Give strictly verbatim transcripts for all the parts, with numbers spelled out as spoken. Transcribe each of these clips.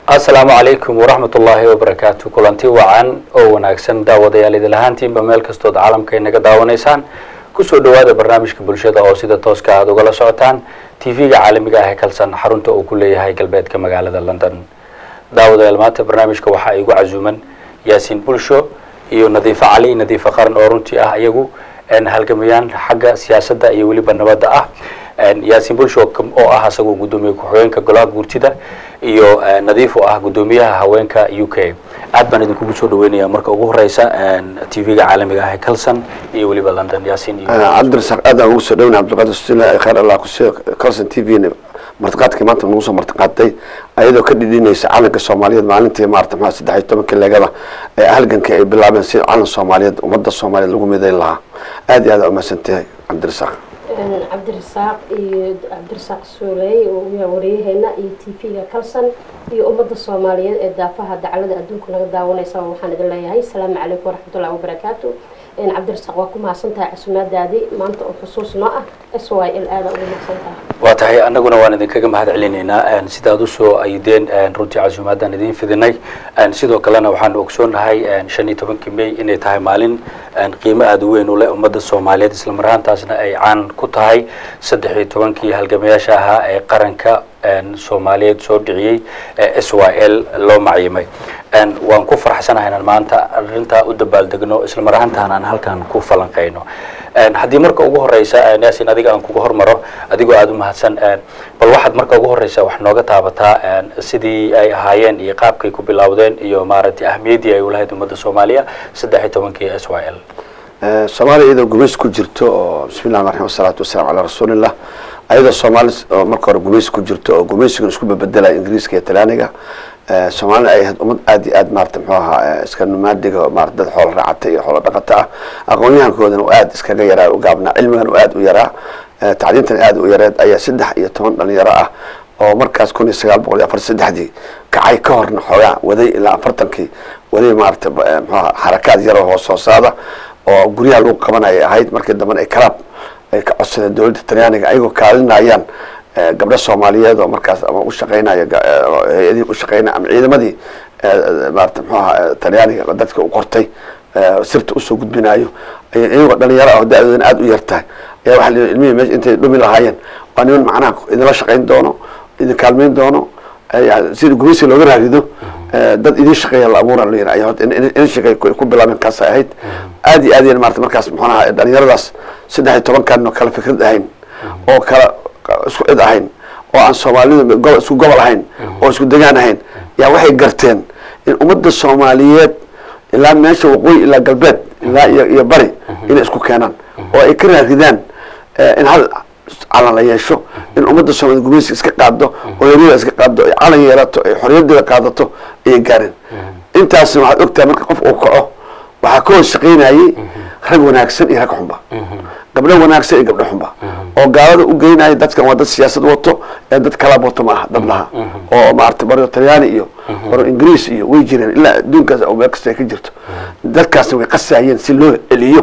السلام عليكم ورحمة الله وبركاته كلانتي وعن أو ناكسن داود يا ليد لهانتين بملك استود عالم كينك داونيسان كسر دواد برنامج كبرشة أو سيدة توسكا هذا ولا سعتان تي في عالمي جاه كلسن حرنته أو كل هاي قلبات كمجال لندن داود المات برنامج كوحا يجو عزوما ياسين بولشو يو نظيف علي نظيف قرن أورنتي أه يجو أن هالجميان حاجة سياسة يولي بالنبض أه ياسين بولشو كم أو أه سجوا قدومي كحوين كجلاك بورتيدا iyo nadiif u ah gudoomiyaha haweenka U K aad baan idinku soo dhaweynaya marka ugu horeysa T V-ga caalamiga ah Kalsan iyo waliba London Yaasiin iyo Cabdirasaq aad ugu soo dhaweynaa Cabdiqaadir Sila khayr Allah ku soo Kalsan T V martaqaadkii maanta nagu soo martaqaaday ayadoo ka dhidinaysa caalamka Soomaaliyeed maalintii maarta saddex iyo toban legada ee halganka ay bilaabeen si caalamka Soomaaliyeed ummadda Soomaaliyeed lagu mideyn lahaa aad iyo aad u mahadsantahay Cabdirasaq Cabdirasaq iyo Cabdirasaq Suulay oo wariyahayna iyo T V-ga Kalsan iyo ummadda Soomaaliyeed ee daafaha dacalada adduunka laga daawanaysa waxaan idin leeyahay assalaamu calaykum waraxmatullaahi wabarakaatuh in Cabdirasaq waa ku mahadsantahay casuumadaadii maanta oo xusuusno ah S Y L aad ugu mahadsantahay waa tahay anaguna waan idinkaga mahad celinaynaa sidaad u soo aydeen runtii casuumadan idin fidinay sidoo kalena waxaan ogsoonahay shan iyo tobankii May inay tahay maalin qiimo aad u weyn u leh ummadda Soomaaliyeed isla marhaantaasna ay caan ku tahay saddex iyo tobankii halgamayaasha ahaa ee qaranka Soomaaliyeed soo dhiciyay S Y L loo maciimay waan ku faraxsanahay inaan maanta arinta u dabaaldegno isla marhaantaana aan halkan ku falanqeyno haddii marka ugu horeysa Yaasiin adiga aan kugu hormaro adigoo aad u mahadsan bal waxaad marka ugu horeysa wax nooga taabataa sidii ay ahaayeen iyo qaabkay ku bilowdeen iyo maaragtay ahmiyadii ay u lahayd ummadda Soomaaliya saddex iyo tobankii S Y L Soomaaliya iyadoo gumeys ku jirto oo bismillaahir rahmaanir rahiim salaatu wassalaam ala rasuulillah ayadoo Soomaali marka hore gumeys ku jirto oo gumeysiga isku beddelay Ingiriiska iyo Talyaaniga Soomaaliya ay ummad aad iyo aad maartay muxuu ahaa iska numaadiga maartay dad xoolo raacatay iyo xoolo dhaqata ah aqoonyahankoodana oo aad iskaga yaraa u gaabna cilmigan oo aad u yaraa tacliintan aad u yareed ayaa saddex iyo toban dhalinyaro ah oo markaas kun iyo sagaal boqol iyo afar iyo saddexdii kacay ka horna xoogaa waday ilaa afartankii waday maartay muxuu ahaa xarakaad yar oo hoosaada oo guryaha lagu qabanayay ahayd markii dambe ay kalaab ay ka codsadeen dawladda Talyaaniga ayagoo kaalinayaan gabdho Soomaaliyeed oo markaas ama u shaqeynaya hay'adii u shaqeynaya ama ciidamadii maartay muxuu ahaa Talyaaniga dadka u qortay sirta u soo gudbinayo ayagoo dhalinyaro ah da'doodan aad u yartahay ayaa waxa la ilmihi meesha intay dhumi lahaayeen waa niman macnaha idinla shaqeyn doono idin kaalmeyn doono sida gumeysi looga raadido dad idin shaqeeya la abuura la yiraahdo in shaqeey ku bilaabeen kaas ahayd aad iyo aad iyo maartay markaas muxuu ahaa dhalinyaradaas saddex iyo toban kan kala fikrad ahayn oo kala isku cid ahayn oo aan Soomaalidu gobol isku gobol ahayn oo isku deegaan ahayn yaa waxay garteen in ummadda Soomaaliyeed ilaa meesha waqooyi ilaa galbeed ilaa iyo bari inay isku keenaan oo ay ka raadiyaan in hal calan la yeesho in ummadda Soomaaliyeed gumeysi iska qaado oo yarida iska qaado ay calan yeelato ay xorriyadda qaadato ay gaareen intaas waxaad ogtahay marka qof uu kaco waxa ka shaqeynayay rag wanaagsan iyo rag xunba gabdho wanaagsan iyo gabdho xunba oo gaalada u geynay dadkan waa dad siyaasad wato ee dad kala wato ma aha dad laha oo maartay baro Talyaani iyo baro Ingiriis iyo way jireen ilaa adduunkaas oo meel kasta ka jirto dadkaas way qasayeen si loo celiyo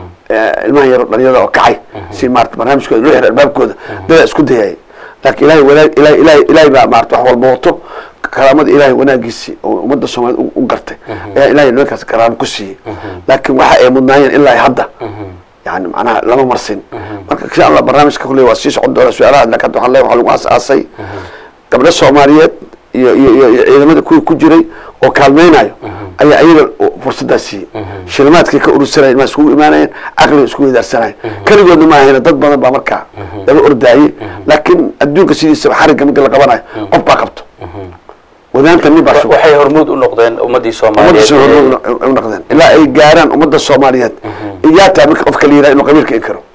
ilmaha yar dhalinyarada oo kacay si maartay barnaamijkooda loo xir albaabkooda dad isku dayay laakiin ilaahay wanaag ilaahay ilaahay ilaahay baa maartay wax walba wato karaamada ilaahay wanaagiisi oo ummadda Soomaaliyeed u gartay ayaa ilaahay ninkaas karaam ku siiyay laakiin waxa ay mudnaayeen ilaa hadda يعني معناها لما مرسين marka insha Allah barnaamijka kulay waa sii socon doona su'aalaha laakiin waxaan leeyahay waxa lagu aasay gabdho Soomaaliyeed iyo iyo ciidamada ku ku jiray oo kaalmeynayo ayaa ayaga fursadaasi shilmaadkii ka urursanay ma isku imaanayeen aqli isku wadaarsanay kaligoodna ma ahayna dad badan baa markaa daba ordaayay laakiin adduunka sidiisa xariga marka la qabanayo qof baa qabto wadaanta ni baa waxay hormuud u noqdeen ummadii Soomaaliyeed u noqdeen ilaa ay gaaraan ummadda Soomaaliyeed iyaata marka qof kale yiraahdo qabiilka in karo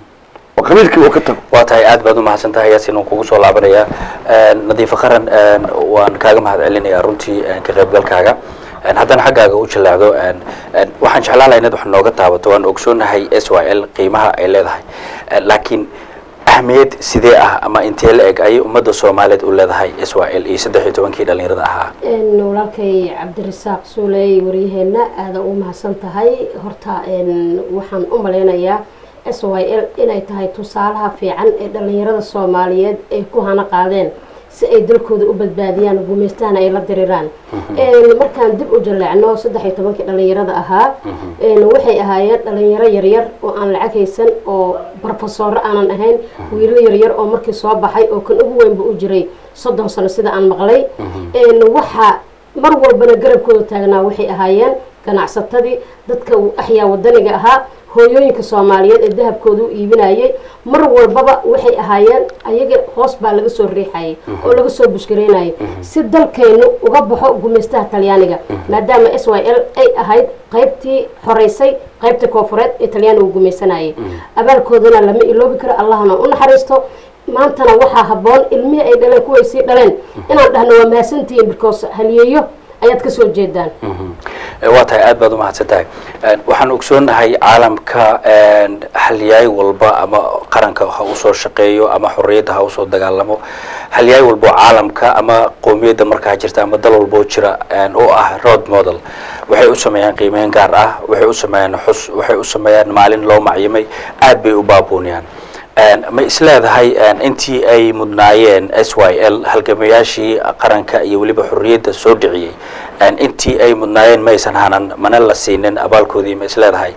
oo qabiilka uu ka tago waa tahay aad baad u mahadsantahay Yaasiin oo kugu soo laabanaya nadiif qaran waan kaaga mahad celinayaa runtii ka qaybgalkaaga haddana xaggaaga u jalaacdo waxaan jeclaan lahaa inaad wax nooga taabato waan ogsoonahay S Y L qiimaha ay leedahay laakiin ahmiyad sidee ah ama intee la eg ay ummadda Soomaaliyeed u leedahay S Y L iyo saddex iyo tobankii dhalinyarada ahaa een walaalkay Cabdirasaq Suulay wariyahayna aad u mahadsan tahay horta een waxaan u maleynayaa S Y L inay tahay tusaalaha fiican ee dhalinyarada Soomaaliyeed ay ku hana qaadeen si ay dalkooda u badbaadiyaan gumaystahana ay la diriraan markaan dib u jaleecno saddex iyo tobankii dhalinyarada ahaa waxay ahaayeen dhalinyaro yaryar oo aan lacag haysan oo barofesoro aanan ahayn wiilo yaryar oo markii soo baxay oo kan ugu weynba u jiray soddon sano sida aan maqlay waxa mar walbana garabkooda taagnaa waxay ahaayeen ganacsatadii dadka axyaa wadaniga ahaa hooyooyinka Soomaaliyeed ee dahabkoodu iibinayay mar walbaba waxay ahaayeen ayaga hoos baa laga soo riixayay oo laga soo bushkareynayay si dalkeenu uga baxo gumaystaha Talyaaniga maadaama S Y L ay ahayd qaybtii xoreysay qaybta koonfureed ee Talyaanigu gumaysanayay abaalkoodana lama iloobi karo Allahna u naxariisto maantana waxa haboon ilmihi ay dhaleen kuway si dhaleen inaan dhahno waa maasantiin because haliyeeyo ayaad ka soo jeedaan waa tahay aad baad u mahadsantahay waxaan ogsoonahay caalamka halyaay walba ama qaranka ha u soo shaqeeyo ama xorriyadda ha u soo dagaalamo halyaay walba caalamka ama qoomiyadda markaa jirta ama dal walba jira oo ah road model waxay u sameeyaan qiimeyn gaar ah waxay u sameeyaan xus waxay u sameeyaan maalin loo macyimay aad bay u baabuuniyaan ma isleedahay intii ay mudnaayeen S Y L halgamayaashii qaranka iyo waliba xorriyadda soo dhiciyay intii ay mudnaayeen ma aysan hanan mana la siinin abaalkoodii ma isleedahay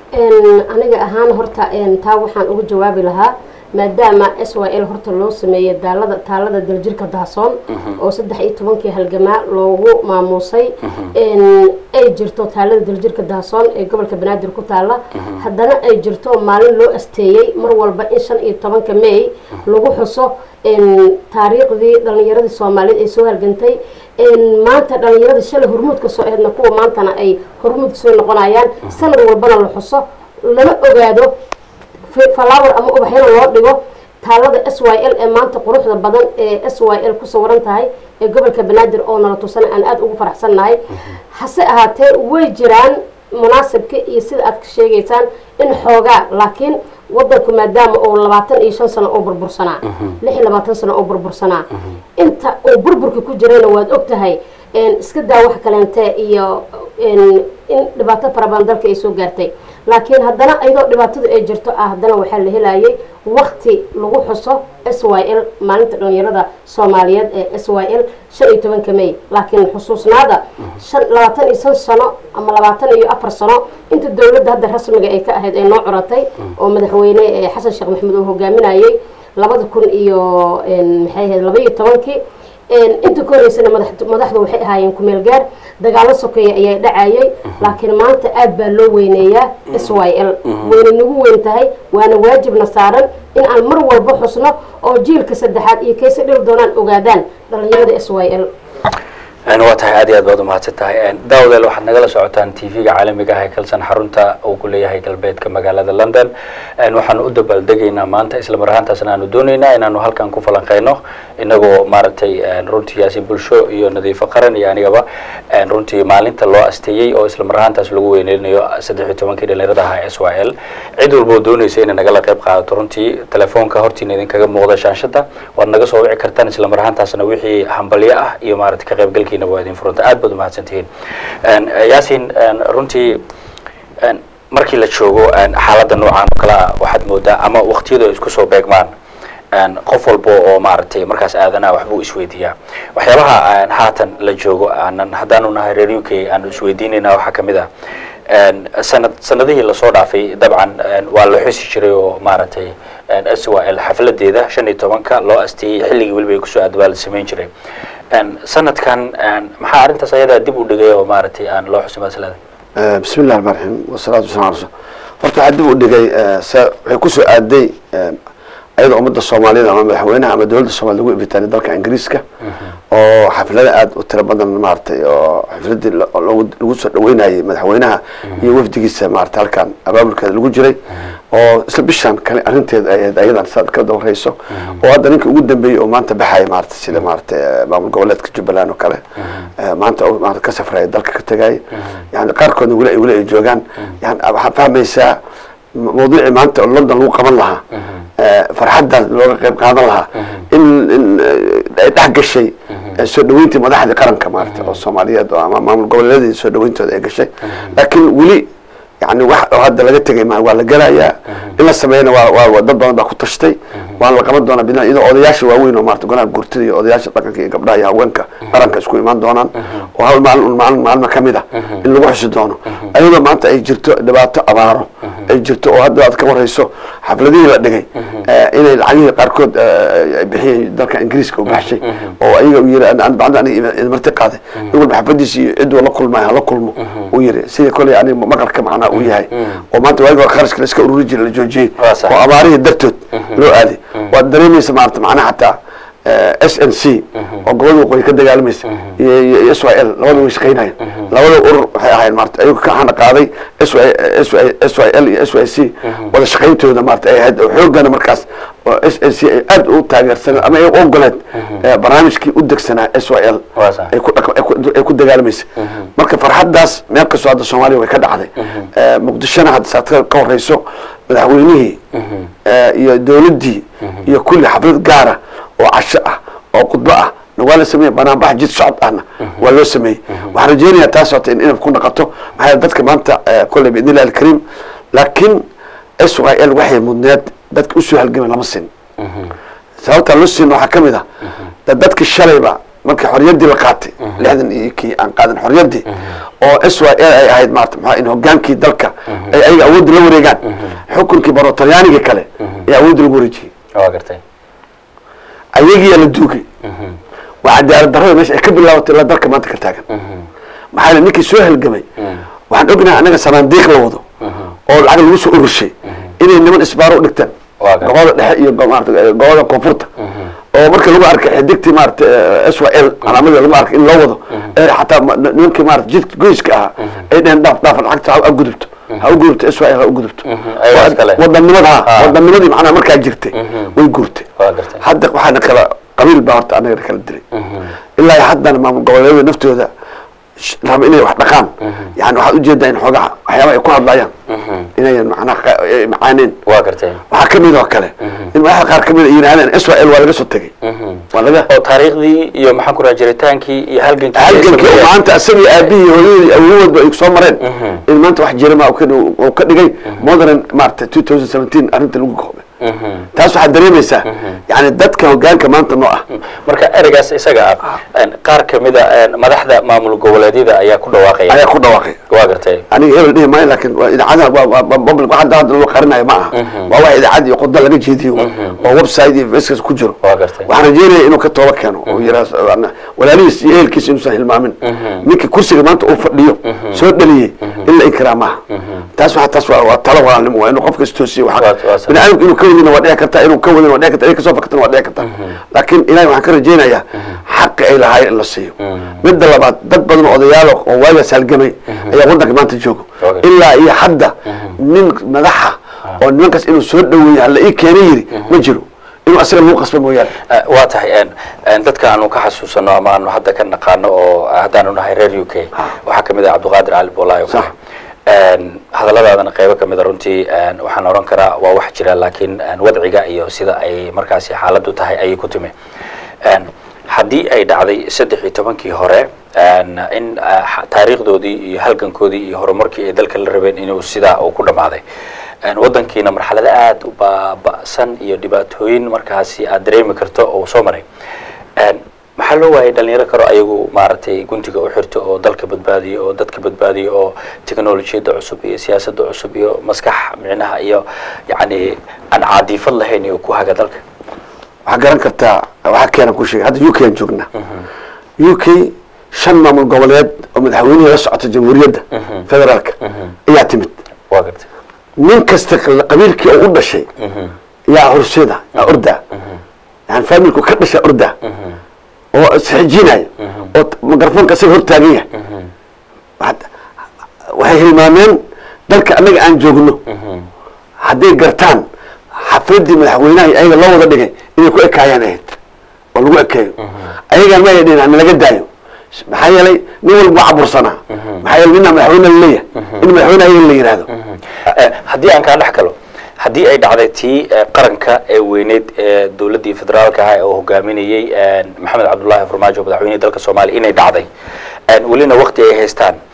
aniga ahaan horta taa waxaan ugu jawaabi lahaa maadaama S Y L horta loo sameeyay daalada taalada daljirka Dahsoon oo saddex iyo tobankii halgamaa loogu maamuusay ay jirto taalada daljirka Dahsoon ee gobolka Banaadir ku taala haddana ay jirto maalin loo asteeyay mar walba in shan iyo tobanka May lagu xuso taariikhdii dhalinyaradii Soomaaliyeed ay soo halgantay maanta dhalinyaradii shalay hormuudka soo eedna kuwa maantana ay hormuud soo noqonayaan sanad walbana la xuso lama ogaado flower ama ubaxyada loo dhigo taalada S Y L ee maanta quruxda badan ee S Y L ku sawiran tahay ee gobolka Banaadir oo nala tusan aan aad ugu faraxsanahay hase ahaatee way jiraan munaasabka iyo sida aad ka sheegaysaan in xoogaa laakiin wadanku maadaama oo labaatan iyo shan sano oo burbursanaa lix iyo labaatan sano oo burbursanaa inta oo burburka ku jirayna waad ogtahay iska daa wax kaleente iyo in dhibaato fara badan dalka ay soo gaartay laakiin haddana ayadoo dhibaatadu ay jirto ah haddana waxaa la helayay waqti lagu xuso S Y L maalinta dhalinyarada Soomaaliyeed ee S Y L shan iyo tobanka May laakiin xusuusnaada labaatan iyo shan sano ama labaatan iyo afar sano inta dawladda hadda rasmiga ay ka ahayd ay noo curatay oo madaxweyne Xasan Sheekh Maxamuud uu hogaaminayay labada kun iyo maxay ahayd laba iyo tobankii inta koreysana madaxdu waxay ahaayeen ku meel gaar dagaalo sokeeye ayaa dhacayay laakiin maanta aad baa loo weyneeyaa S Y L weyne nagu weyn tahay waana waajibna saaran in aan mar walba xusno oo jiilka saddexaad iyo kaysa dhil doonaan ogaadaan dhalinyarada S Y L أنا واتها عادي أدوات ومهاتتها دولة لو حد نقل سعوتان تيفي عالمي هاي كلسن حرونتا أو كلية هاي كالبيت كمجال هذا لندن إنه حن أدب بلدقينا ما أنت إسلام رهان تسنا ندونينا إنه هل كان كفلا خينه إنه مارتي رونتي ياسين بلشو يو نظيف قرن يعني جبا رونتي مالين تلو أستيي أو إسلام رهان تسلقوا إنه سدحي تمن كده لرده هاي إس واي إل عدو البودوني سين نقل قبقة رونتي تلفون كهرتي ندين كجم موضة شاشته ونقص وعي كرتان إسلام رهان تسنا وحي حنبلية يو مارت كقبل كي نبغى فرونت aad baad u mahadsantihiin yaasiin runtii markii la joogo xaaladda noocan oo kale waxaad moodaa ama waqtiyada isku soo beegmaan qof walba oo maaragtay markaas aadana waxbuu isweydiiyaa waxyaabaha haatan la joogo aanan haddaanu nahay reer U K aan isweydiinayna waxaa kamid ah sanad sanadihii la soo dhaafay dabcan waa la xusi jiray oo maaragtay S Y L xafladeeda shan iyo tobanka loo asteeyay xilligii waliba ay ku soo aadbaa la sameyn jiray sanadkan maxaa arintaas ayada dib u dhigay oo maaragtay aan loo xusin masalada bismillahi rahmaani rahiim wasalaatu wasalaamu ala horta waxaa dib u dhigay waxay ku soo aaday ayada ummadda Soomaaliyeed ama madaxweynaha ama dawladda Soomaaliyeed lagu ibitaanay dalka Ingiriiska oo xaflada aad u tiro badan maartay oo xafladii lagu soo dhaweynayay madaxweynaha iyo wafdigiisa maartay halkan abaabulkeeda lagu jiray oo isla bishan kale arinteed ay ayadan saad ka dowrayso oo hadda ninka ugu dambeeyay oo maanta baxay maartay sida maartay maamul goboleedka Jubbaland oo kale maanta oo maartay ka safray dalka ka tagay yani qaarkoodna wali ay wali ay joogan yani waxa fahmaysaa موضوع ما أنت لندن لو قبل لها فرحدة لو قبل قادر لها إن إن تحق الشيء سودوينتي ما ده قرن كمارت الصومالية ما ما نقول الذي سودوينتي ده الشيء لكن ولي يعني واحد هذا لقيت تجي مع ولا جرايا إلا سمعنا وضد بعض كنت تشتي وأنا قمت دونا بنا إذا أضياش وأوين وما تقولنا قرتي أضياش لكن كي قبل يا وينك أرانك شكوي ما دونا وهذا مع مع مع المكان ده اللي وحش دونا أيضا ما أنت أجرت دبعت أباره أجرت وهذا كمان رئيسه حفلتي لا دقي إلى العلي قاركود بحي ذاك إنجليز وبحشي أو أيوة وير أنا أنا بعد أنا المرتقى هذا يقول بحفلتي شيء عدو لا كل ما لا كل وير سيد كل يعني ما قرك معنا وياي وما أنت واقف خارج كلاس كأوريجي الجوجي وأماري درتوت لو هذه والدريمي سمعت معنا حتى اس ان سي وقولوا قوي كده قال مس يسوى ال لو وش قيناي لو اور هاي مارت ايو كان قاضي اسوى اسوى اسوى ال اسوى سي ولا شقينتودا مارت اي هاد xoogana markaas اس ان سي aad u taageersan ama ay ogoleed barnaamijkii u degsanaa اس و ال ay ku ay ku dagaalmaysa marka farxadaas meel ka soo hada Soomaaliya way ka dhacday muqdishona had saadka ka horeyso madaxweynihii iyo dawladii iyo kulli xaflad gaara وعشاء أو قطبة نقول سميه بنا بح جد صعب أنا ولا سميه وحرجيني تاسعة إن إن بكون قطه هاي بدك ما أنت كل بإذن الله الكريم لكن أسوأ الوحي مدنيات بدك أسوأ هالجمل لمسين سويت اللصين وحكم ده بدك الشرعي بقى ممكن حرية دي لقاتي لهذا كي أنقاذ حرية دي أو أسوأ أي هاي مارت إنه جان كي دلك أي أي أود لو رجال حكم كبار طلياني كله يعود الجوريجي واقرتي أيجي يلدوكي وعند الدرجة مش أكبر الله وتلا درك ما تكرتاجن محل نيكي سهل الجمي وعند أجنا أنا سلام ديك لوضو أو العقل وش أورشي إني إنما إسبارو نكتن قاعد نحيي قمارت قاعد كونفورت أو مركز لو أرك حديكتي مارت أسوأ ال أنا عمل لو أرك إن لوضو حتى نمكن مارت جيت جويس كها إذا نداف داف الحق تعال أقدرت أقدرت أسوأ ال أقدرت ودمنودها ودمنودي معنا مركز جرتي ويقولتي حد وحنا كلا قبيل بارت أنا كلا دري إلا يحدنا ما قولوا نفته هذا لهم إني واحد مكان يعني واحد جدا إن حاجة أحيانا يكون هذا إني معنا معانين واقرتين وحكمين وكله إن واحد قار كمين ينعلن أسوأ ال ولا قصة تجي ولا ده أو تاريخ دي يوم حكوا رجلتانكي يهلجن هلجن كي وما أنت أسمي أبي ولي أولود يكسمرين إن ما أنت واحد جريمة أو كده وكده جاي مودرن مارت ألفين وسبعتاشر أنت اللي جوه taas waxa dareemaysaa yani dadka hoggaanka maanta noo ah marka eragaas isaga ah qaar kamida madaxda maamul goboleedyada ayaa ku dhawaaqay ayaa ku dhawaaqay waa gartay aniga hebel dhih maayo laakiin idaacada public waxa dad loo qarinayo ma aha waa wax idaacad iyo qodda laga jeediyo oo website iyo facebook ku jiro waa gartay waxaan rajeynayaa inuu ka tooba keeno oo yiraas walaalihiis iyo ehelkiis inuu sahil maamin ninka kursiga maanta uu fadhiyo soo dhaliyay illa ikraamaha taas waxa taas waa talo walaalnimo waa inuu qofka istoosiyo waxa binaadamku inuu إنه وديع كرتا إنه كون إنه وديع كرتا إيه كسوف كتر وديع كرتا لكن إلهي ما حكر جينا يا حق إلى هاي اللي صيو مد الله بعد دب بدن أضياله وواجه سالجمي هي قلنا كمان تجوكو إلا هي حدا من مدحها ومن كاس إنه سود ويا هلا إيه كريري مجرو إنه أصلا مو قصب مويال واضح إن إن تذكر أنه كحسوس إنه ما إنه حتى كنا قانو هذا إنه هيرير يوكي وحكم إذا عبد القادر على البولاي صح hadalladaadan qaybo ka mid ah runtii waxaan oran karaa waa wax jira laakiin wadciga iyo sida ay markaasi xaaladdu tahay ay ku timi haddii ay dhacday saddex iyo tobankii hore in taariikhdoodii iyo halgankoodii iyo horumarkii ay dalka la rabeen inuu sidaa uu ku dhamaaday wadankiina marxalado aad u baaba'san iyo dhibaatooyin markaasi aad dareemi karto oo soo maray maxaa loo waayay dhalinyaro karo ayagu maaragtay guntiga u xirto oo dalka badbaadiyo oo dadka badbaadiyo oo teknolojiyadda cusub iyo siyaasadda cusub iyo maskax micnaha iyo yacni aan caadiifad lahayn iyo ku haga dalka waxaa garan kartaa waxaa keenan ku sheegay hadda u k aan joognaa u k shan maamul goboleed oo madaxweynihi la socota jamhuuriyadda federaalka ayaa timid waa gartay nin kasta qabiilkii oo u dhashay yaa horseeda yaa ordaa yani faamilku ka dhasha ordaa oo isxijinayo oo mikrafoonka si hortaagan yahay waxay hilmaameen dalka anaga aan joogno hadday gartaan xafladii madaxweynaha ayaga loo wada dhigay inay ku ekaayaan ahayd oo lagu ekeeyo ayagaan ma yadhin ana laga daayo maxaa yeelay nin walba waa cabursanaa maxaa yeelay ninna madaxweyne laleeyahay in madaxweyne ayaga la yidhaahdo haddii aan kaa dhex galo haddii ay dhacday tii qaranka ee weyneed ee dawladdii federaalka ah ee uu hogaaminayay maxamed cabdullaahi farmaajo madaxweynihii dalka soomaaliya inay dhacday welina waqti ay haystaan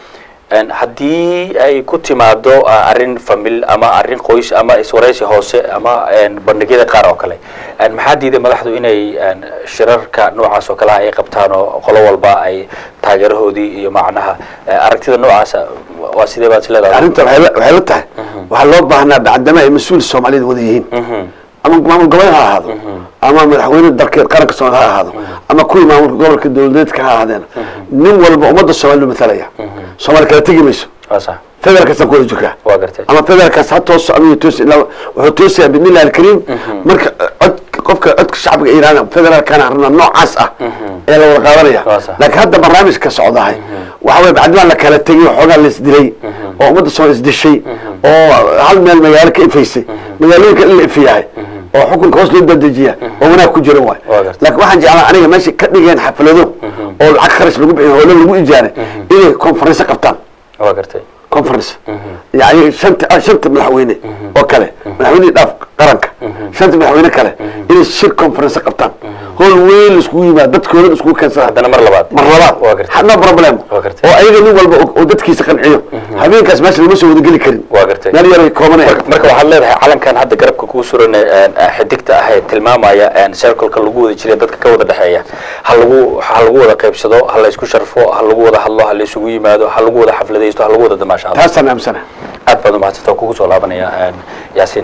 haddii ay ku timaado arrin famil ama arrin qoys ama iswaraysi hoose ama bandhigyada qaar oo kale maxaa diiday madaxdu inay shirarka noocaas oo kale ay qabtaan oo qolo walba ay taageerahoodii iyo macnaha aragtida noocaas waa sidee baad isleedahay arrinta waxay la tahay waxaa loo baahnaa bacdama ay mas-uul Soomaaliyeed wada yihiin ama maamul goboleed ha ahaado ama madaxweyne dalka qaranka Soomaaliya ha ahaado ama kuwii maamul gobolka dawladeedka ha ahaadeen nin walba ummadda Soomaaliyeed matalaya Soomaaliya kala tagi mayso federaalka san kula jirka ama federaalka ha tooso ama toos ilaa wuxuu toosaya bidnillahi alkariim marka qofka codka shacabka Iiraan federaalkana arna noocaas ah ee la wada qaadanaya laakiin hadda barnaamijka socdahay waxa way bacdima la kala tagay xogaa la isdilay oo ummadda Soomaaliyeed isdishay oo hal meel magaalo ka ifaysay magaalooyinka la ifiyahay oo xukunka hoos loo dadejiya oo wanaag ku jira waay laakiin waxaan jeclaa aniga meesha ka dhigeen xaflado oo lacag kharash lagu bixiyo oo lagu ijaaray inay conference qabtaan waa gartay conference يعني شنت شنت مدحوينه وكله مدحوينه داف قرنك شنت مدحوينه كله إن الشير كونفرنس قبطان هو وين اسكو ما دد كله اسكو كنسا هذا مر لبعض مر لبعض حنا بروبلم وايغا ني walba oo dadkiisa qanciyo habeenkaas meesha lagu soo wada gali karin waa gartay meel yar ay koobanay marka waxa leedahay calankan hadda garabka ku suran xidigta ah ee tilmaamaya aan circle-ka lagu wada jiray dadka ka wada dhaxeeya hal lagu hal lagu wada qaybsado hal la isku sharfo hal lagu wada hadlo hal la isugu yimaado hal lagu wada xafladaysto hal lagu wada damaasho taasana amsana aad badan ma jirto kugu soo laabanaya Yaasin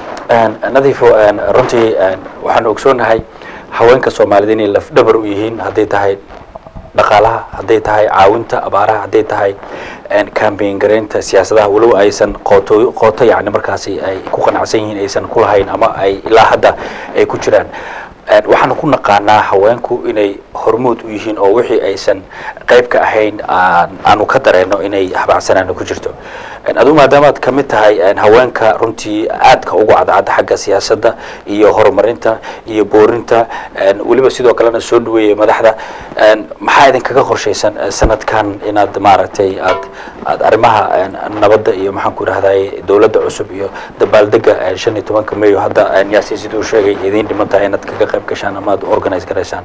nadiifo runtii waxaan ogsoonahay haweenka Soomaaliyeed inay laf dhabar u yihiin haday tahay dhaqaalaha haday tahay caawinta abaaraha haday tahay campaign gareynta siyaasadaha walow aysan qooto qooto yaani markaasi ay ku qanacsan yihiin aysan ku lahayn ama ay ilaa hadda ay ku jiraan waxaan ku naqaanaa haweenku inay hormood u yihiin oo wixii aysan qayb ka ahayn aanu ka dareeno inay habacsanaan ku jirto aduu maadaama aad kamid tahay haweenka runtii aadka ugu cadcad xagga siyaasadda iyo horumarinta iyo boorinta waliba sidoo kalena soo dhaweeyay madaxda maxaa idin kaga qorshaysan sanadkan inaad maaragtay aad aad arrimaha nabadda iyo maxaan ku raahday dawladda cusub iyo dabaaldega shan iyo tobanka May hadda Yaasin sidoo sheegay idin dhimantahay inaad kaga qayb gashaan ama aad organize gareysaan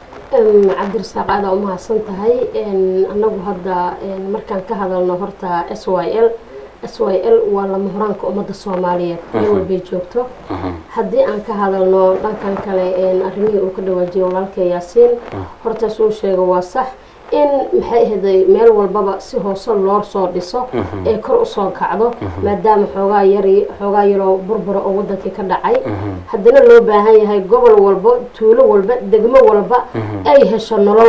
cabdirasaaq aad u mahadsan tahay anagu hadda markaan ka hadalno horta S Y L S Y L waa la muhraanka ummadda Soomaaliyeed meel walba joogto haddii aan ka hadalno dhankan kale arrimihii uu ka dhawaajiyo walaalka Yaasin horta soo sheego waa sax in maxay haday meel walbaba si hoos loo soo dhiso ee kor u soo kacdo maadaama xoogaa yari xoogaa yaro burbur oo wadanka ka dhacay hadana loo baahan yahay gobol walba tuulo walba degmo walba ay hesho nolol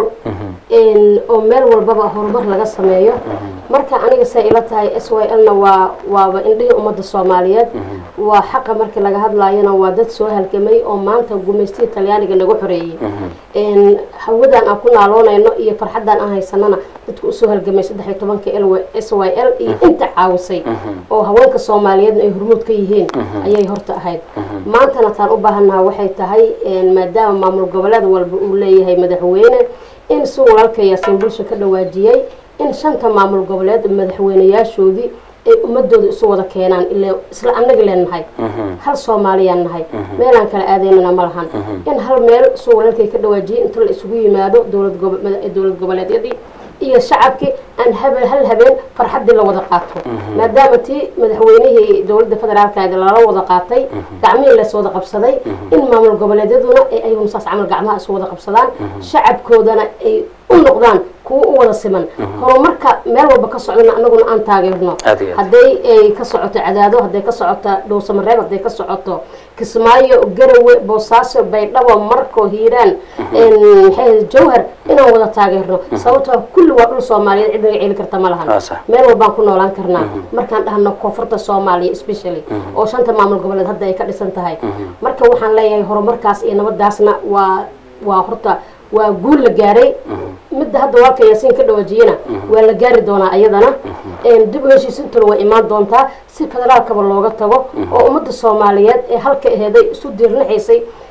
in oo meel walbaba horumar laga sameeyo marka aniga say ila tahay S Y L na waa waa indhihi ummadda Soomaaliyeed waa xaq markii laga hadlaayana waa dad soo halgamay oo maanta gumeystii Talyaaniga lagu xoreeyay in hawadan aan ku naaloonayno iyo farxadda aan haysanana dadku soo halgamay saddex iyo tobanka S Y L iyo inta caawisay oo haweenka Soomaaliyeed ay hormuud ka yihiin ayay horta ahayd maantana taan u baahanahay waxay tahay maadaama maamul goboleed walba uu leeyahay madaxweyne in soo walaalka Yaasin bulsho ka dhawaajiyay in shanta maamul goboleed madaxweynayaashoodii ay ummadooda isu wada keenaan ilaa isla anaga leenahay hal Soomaaliyan nahay meelan kala aadeenana ma lahan in hal meel soo walaalkay ka dhawaajiyay inta la isugu yimaado dawlad goboleed dawlad goboleedyadii iyo shacabki aan habeen hal habeen farxadii la wada qaato maadaama tii madaxweynihii dawladda federaalka ay la wada qaatay gacmihii la soo wada qabsaday in maamul goboleedyaduna ay ayuu saas camal gacmaha soo wada qabsadaan shacabkoodana ay u noqdaan kuwa u wada siman horumarka meel walba ka socdana anaguna aan taageerno haday ay ka socoto Cadaado haday ka socoto Dhowsamareeb haday ka socoto Kismaayo Garowe Boosaaso Baydhabo Marko Hiiraan in Jowhar inaan wada taageerno sababtoo kulli waa dhul Soomaaliyeed cid laga ceeli karta ma lahan meel walba ku noolaan karnaa markaan dhahno koonfurta Soomaaliya especially oo shanta maamul goboleed hadda ay ka dhisan tahay marka waxaan leeyahay horumarkaas iyo nabadaasna waa waa horta waa guul la gaaray midda hadda walka Yaasin ka dhawaajiyana waa la gaari doonaa ayadana in dib u heshiisintuna way imaan doontaa si federaalka looga tago oo ummadda Soomaaliyeed ee halka aheeday isu diirnaxaysay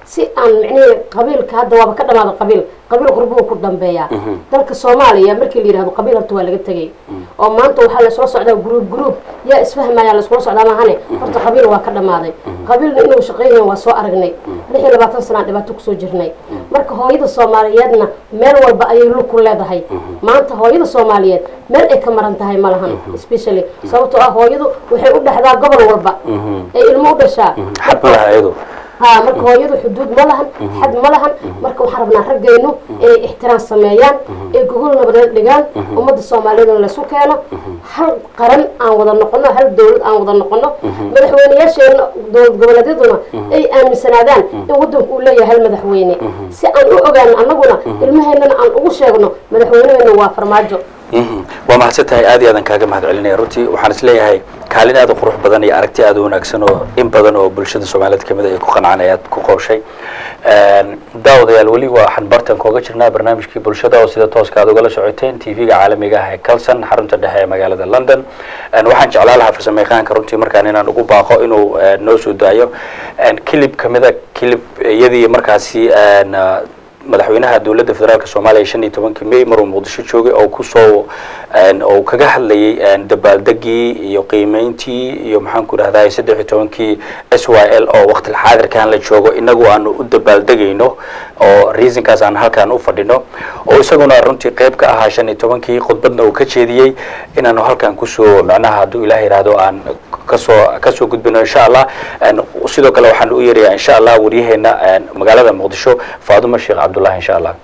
si aan micnihii qabiilka hadda waaba ka dhamaada qabiil qabiil qurbuu ku dambeeyaa dalka Soomaaliya markii la yiraahdo qabiil horta waa laga tagay oo maanta waxa la soo socdaa group group yaa isfahmaya la soo socdaa maahane horta qabiil waa ka dhamaaday qabiilna inuu shaqeeyo waa soo aragnay lix iyo labaatan sano dhibaato ku soo jirnay marka hooyada Soomaaliyeedna meel walba ayay lu ku leedahay maanta hooyada Soomaaliyeed meel ay ka maran tahay malahan especially sababtoo ah hooyadu waxay u dhaxdaa gobol walba ay ilmo u dhashaa xablaha ayadu ها مركو هويدو حدود ملهن حد ملهن مركو waxaan rabnaa raggeenu inay ixtiraam sameeyaan ee gogol nabad dhigaan umada Soomaaliyeed la soo keeno hal qaran aan wada noqono hal dawlad aan wada noqono madaxweynayaasheena dawlad goboleedyaduna ay aaminsanaadaan in wadanku uu leeyahay hal madaxweyne si aan u ogaan annaguna ilmaheennana aan ugu sheegno madaxweynaheena waa farmaajo waa mahadsantahay aad iyo aadan kaaga mahad celinaya runtii waxaan isleeyahay kaalin aad u qurux badan iyo aragti aad u wanaagsan oo in badan oo bulshada Soomaaliyeed kamid ay ku qanacanayaad ku qooshay een daawadayaal wali waxaan bartan kooga jirnaa barnaamijkii bulshada oo sida tooska aad uga socoteen T V-ga caalamiga ah ee Kalsan xarunta dhexe ee magaalada London een waxaan jeclaan lahaa farsamayaqaanka runtii markaan inaan ugu baaqo inuu noo soo daayo een clip kamida clip iyadii markaasi een madaxweynaha dawladda federaalka Soomaaliya shan iyo tobankii May maruu Muqdisho joogay oo ku soo oo kaga hadlayay dabaaldegii iyo qiimeyntii iyo maxaan ku raahdaa saddex iyo tobankii S Y L oo waqti xaadirkan la joogo inagu aan u dabaaldegayno oo reasonkaas aan halkaan u fadhino oo isaguna runtii qayb ka ahaa shan iyo tobankii khudbadna uu ka jeediyay inaanu halkaan ku soo macnaha hadduu Ilaahay yiraahdo aan kasoo kasoo gudbino insha Allah sidoo kale waxaan u yeerayaa insha Allah wariyaheena magaalada Muqdisho Faaduma Sheekh Abdullah insha Allah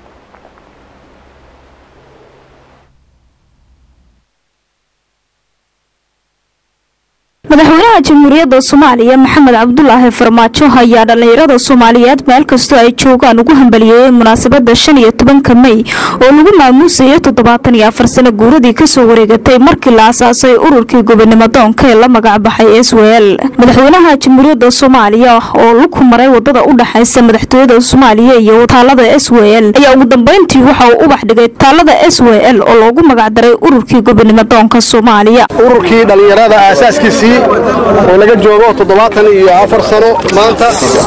madaxweynaha jamhuuriyadda Soomaaliya Maxamed Cabdullaahi Farmaajo ayaa dhalinyarada Soomaaliyeed meel kasta ay joogaan ugu hambalyeeyay munaasabadda shan iyo tobanka May oo lagu maamuusay toddobaatan iyo afar sano guuradii ka soo wareegatay markii la aasaasay ururkii gobonnimadoonka ee la magac baxay S Y L madaxweynaha jamhuuriyadda Soomaaliya oo lagu maray wadada u dhaxaysa madaxtooyada Soomaaliya iyo taalada S Y L ayaa ugu dambeyntii waxa uu u baxdhigay taalada S Y L oo loogu magac daray ururkii gobonnimadoonka Soomaaliya ururkii dhalinyarada aasaskiisii oo laga joogo toddobaatan iyo afar sano maanta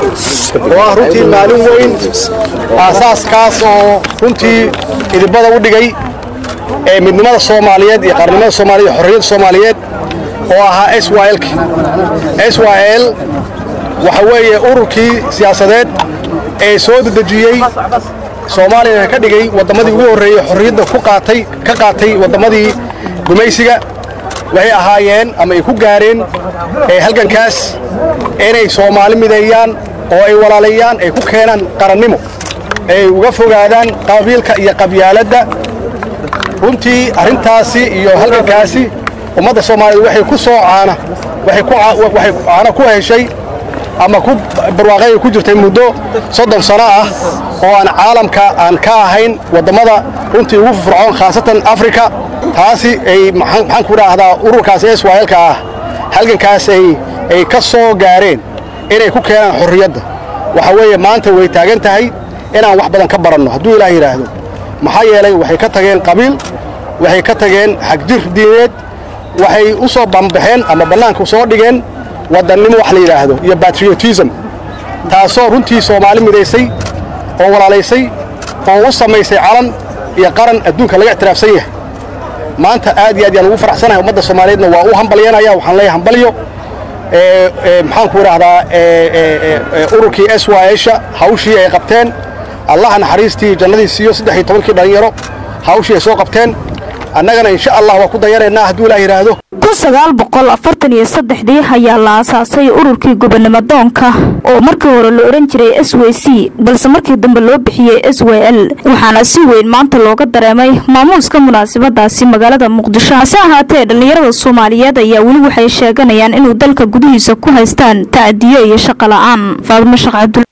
waa runtii maalin weyn aasaaskaas oo runtii idibada u dhigay ee midnimada Soomaaliyeed iyo qarnimada Soomaaliyeed xorriyadda Soomaaliyeed oo ahaa S Y L S Y L waxa weeye ururkii siyaasadeed ee soo dedejiyay Soomaaliya ka dhigay wadamadii ugu horeeyay xorriyadda ku qaatay ka qaatay wadamadii gumaysiga waxay ahaayeen ama ay ku gaareen ee halgankaas inay Soomaali mideeyaan oo ay walaalayaan ay ku keenaan qarannimo ay uga fogaadaan qabiilka iyo qabyaaladda runtii arintaasi iyo halgankaasi ummadda Soomaaliyeed waxay ku soo caana waxay ku waxay caana ku heshay ama ku barwaaqay ku jirtay muddo soddon sano ah oo aan caalamka aan ka ahayn wadamada runtii ugu fircoon khaasatan Afrika taasi ay maxaan ku raahdaa ururkaas S Y L ka ah halgankaas ay ay ka soo gaareen inay ku keenaan xorriyadda waxa weeye maanta way taagan tahay inaan wax badan ka baranno hadduu Ilaahay yiraahdo maxaa yeelay waxay ka tageen qabiil waxay ka tageen xagjir diineed waxay u soo bambaxeen ama banaanka soo dhigeen wadannimo wax la yiraahdo iyo patriotism taasoo runtii Soomaali mideysay oo walaalaysay oo u samaysay calan iyo qaran adduunka laga ictiraafsan yahay maanta aad iyo aad ayaan ugu faraxsanahay ummadda Soomaaliyeedna waa u hambalyeynaya waxaan leeyahay hambalyo ee maxaan ku raahdaa ee ururkii S Y L hawshii ay qabteen Allah naxariistii jannadiisa iyo saddex iyo tobankii dhalinyaro hawshii ay soo qabteen annagana insha Allah waa ku dayareynaa hadduu Ilaahay yiraahdo kun sagaal boqol afartan iyo saddex ayaa la aasaasay ururkii gobonnimadoonka oo markii hore la oran jiray S Y C balse markii dambe loo bixiyay S Y L waxaana si weyn maanta looga dareemay maamuuska munaasabadaasi magaalada Muqdisho hase ahaatee dhalinyarada Soomaaliyeed ayaa weli waxay sheeganayaan inuu dalka gudihiisa ku haystaan taadiyo iyo shaqo la'aan Faaduma Sheekh Abdullah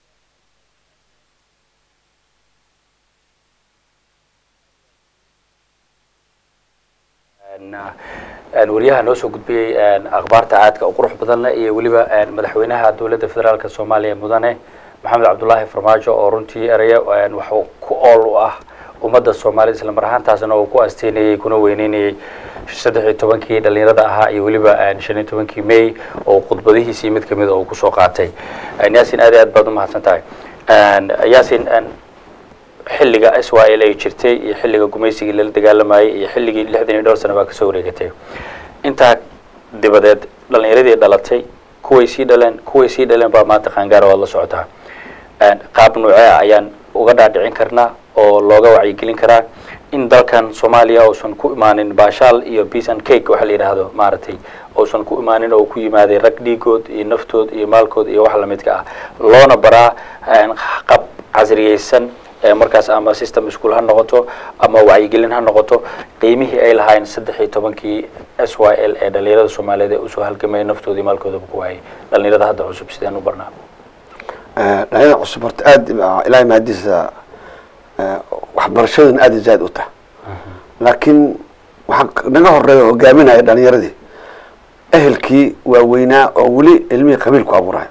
aan wariyaha noo soo gudbiyay akhbaarta aadka u qurux badan iyo waliba madaxweynaha dawladda federaalka Soomaaliya mudane Maxamed Cabdullaahi Farmaajo oo runtii eraya wax ku ool u ah ummadda Soomaaliyeed isla mar ahaantaasna uu ku asteynayay kuna weyneynayay saddex iyo tobankii dhalinyarada ahaa iyo weliba shan iyo tobankii May oo khudbadihiisii mid kamid ah uu ku soo qaatay. Yaasin aad aad baad u mahadsan tahay. Yaasin xilliga S Y L ay jirtay iyo xilliga gumaysigii la dagaalamayay iyo xilligii lixdan iyo dhowr sano baa ka soo wareegatay. Inta dibadeed dhalinyaradii dhalatay kuway sii dhaleen kuway sii dhaleen baa maanta qaangaar oo la socotaa. qaab nuucee ayaan uga dhaadhicin karnaa oo looga wacyigelin karaa in dalkan Soomaaliya uusan ku imaanin baashaal iyo peace and cake waxa la yiraahdo maartay uusan ku imaanin oo ku yimaaday rag dhiigood iyo naftood iyo maalkood iyo wax la midka ah loona baraa qab casriyeysan markaas ama system school ha noqoto ama wacyigelin ha noqoto qiimihii ay lahayn saddex iyo tobankii S Y L ee dhalinyarada Soomaaliyeed ee u soo halgamay naftoodii maalkooda ku waayay dhalinyarada hadda cusub sideen u barnaa dhalinyarada cusub horta aad ilaahay mahadiisa waxbarashadan aad iyo zaad u tahay laakiin waxaan naga horeeyo hogaaminaya dhalinyaradii ehelkii waaweynaa oo weli ilmihii qabiilku abuurayo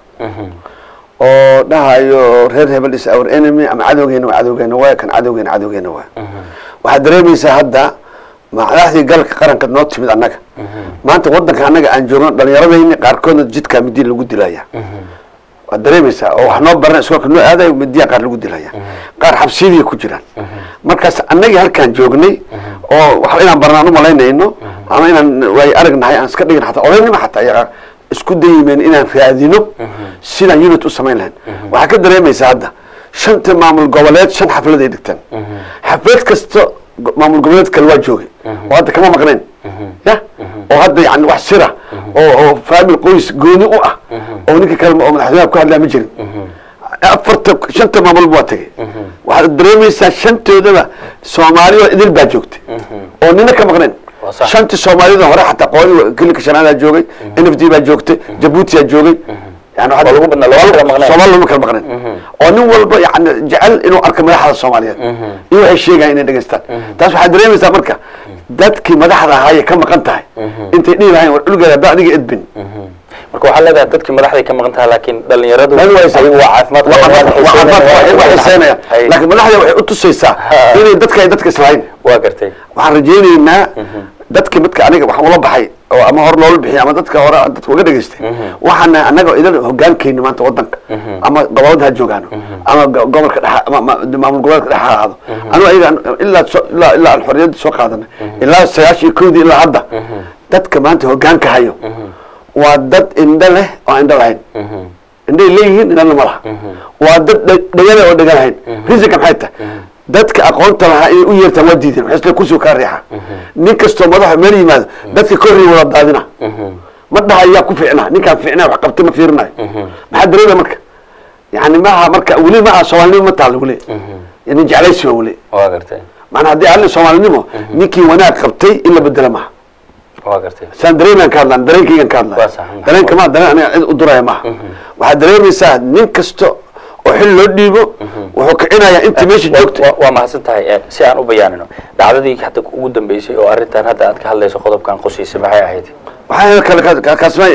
oo dhahayo reer hebel is our enemy ama cadowgeena waa cadowgeena waa kan cadowgeena cadowgeena waa waxaad dareemaysaa hadda madaxdii galka qaranka noo timid annaga maanta waddanka annaga aan joogno dhalinyaradayni qaarkoodna jidkaa midiin lagu dilaya waad dareemaysaa oo wax noo baran iskoolka noo aadayo midiyaa qaar lagu dilaya qaar xabsiyadii ku jiraan markaas annagii halkaan joognay oo wax inaan barnaan u malaynayno ama inaan waay aragnahay aan iska dhigin xataa odaynima xataa iyaga isku dayimeen inaan raadino sidaan unit u samayn lahayn waxaa ka dareemaysaa hadda shanta maamul goboleed shan xaflad ay dhigtaan xaflad kasta maamul goboleed kale waa joogay oo hadda kama maqneen ya oo hadda yani wax sira oo oo faamil qoys gooni u ah oo ninka kale oo madaxweynaha ku hadlaa ma jirin afarta shanta maamul baa tagay waxaad dareemaysaa shantoodaba Soomaaliya idil baa joogtay oo nina ka maqneen shanti Soomaalida hore xataa qooni kilka shanaada joogay N F D baa joogtay Djibouti aa joogay yani waxa lagu badnaa laba maqneen Soomaaliya kala maqneen oo nin walba yani jecel inuu arko madaxda Soomaaliyeed iyo waxay sheegayaan inay dhageystaan taas waxaad dareemaysaa marka dadkii madaxda ahaa ka maqan tahay intay dhiilahayn war ulgeeda baa adiga edbin marka waxa la leedahay dadkii madaxda ka maqan tahay laakiin dhalinyaradu ayagu waa caafimaad waxay laakiin madaxda waxay u tusaysaa inay dadka ay dadka islahayn waa gartay waxaan rajeynaynaa dadkii midka aniga waxaan ula baxay oo ama hor loola bixiyay ama dadka hore dadka uga dhageystay waxaan anaga idan hogaankeenna maanta wadanka ama gobolada ha joogaano ama gobolka dhexe ama maamul gobolka dhexe ha ahaado anu ayaga ilaa ilaa ilaa xorriyada soo qaadanay ilaa sagaashan iyo kowdii ilaa hadda dadka maanta hogaanka hayo waa dad indha leh oo indha lahayn indhay leeyihiin indhana ma laha waa dad dhagale oo dhaga lahayn risika maxay tahay dadka aqoonta lahaa inay u yeertaan waa diideen waxay isla kusoo kaa riixa nin kastoo madaxa meel yimaado dadka korri wada daadina ma dhahayaa ku fiicnaa ninkaan fiicnaa wax qabtay ma fiirinayo maxaa dareemaya marka yani maaha marka weli maaha soomaalinimo ma taalo weli yani jeclaysi waa weli waa gartay macnaa haddii alle soomaalinimo ninkii wanaag qabtay in la bedela maaha waa gartay saan dareenaan ka hadlaan dareenkaygan ka hadlaa dareenka maa dareen aniga cid u duraya maaha waxaad dareemaysaa nin kasto oo xil loo dhiibo wuxuu kicinayaa inta meesha joogto waa mahadsan tahay si aan u bayaanino dhacdadii hadda ugu dambeysay oo arrintan hadda aad ka hadlayso qodobkan qosiisa maxay ahayd waxaa kale kaasmay